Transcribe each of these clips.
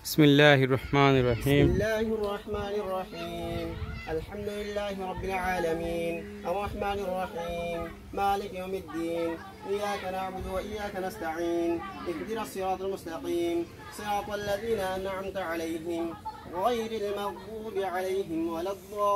بسم الله الرحمن الرحيم. بسم الله الرحمن الرحيم. الحمد لله رب العالمين الرحمن الرحيم مالك يوم الدين. إياك نعبد وإياك نستعين. اهدنا الصراط المستقيم صراط الذين أنعمت عليهم غير المغضوب عليهم ولا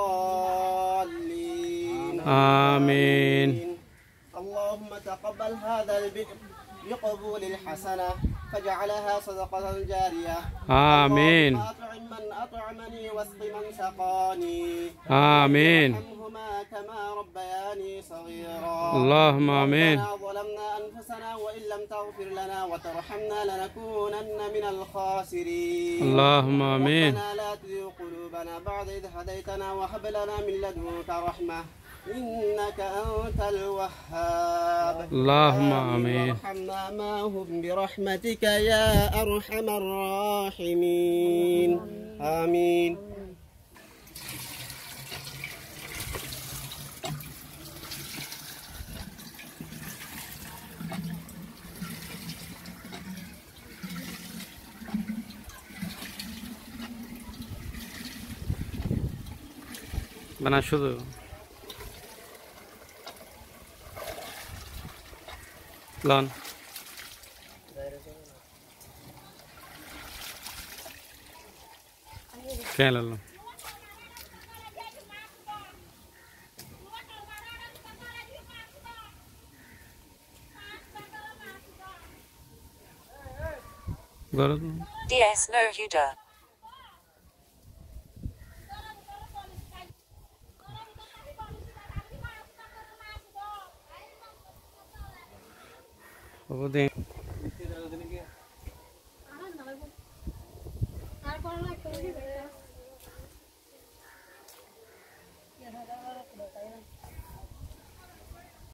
الضالين. آمين. اللهم تقبل هذا البئر بقبول الحسنة فجعلها صدقة جارية. آمين. اللهم أطعم من أطعمني واسق من سقاني. آمين. وارحمهما كما ربياني صغيرا. اللهم آمين. ربنا ظلمنا أنفسنا وإن لم تغفر لنا وترحمنا لنكونن من الخاسرين. اللهم آمين. ربنا لا تزغ قلوبنا بعد إذ هديتنا وهب لنا من لدنك رحمة إنك أنت الوهاب. اللهم آمين. وارحمنا معهم برحمتك يا أرحم الراحمين. آمين. বানা শুধু লন কেন লন গরদ DS no Huda. ওদের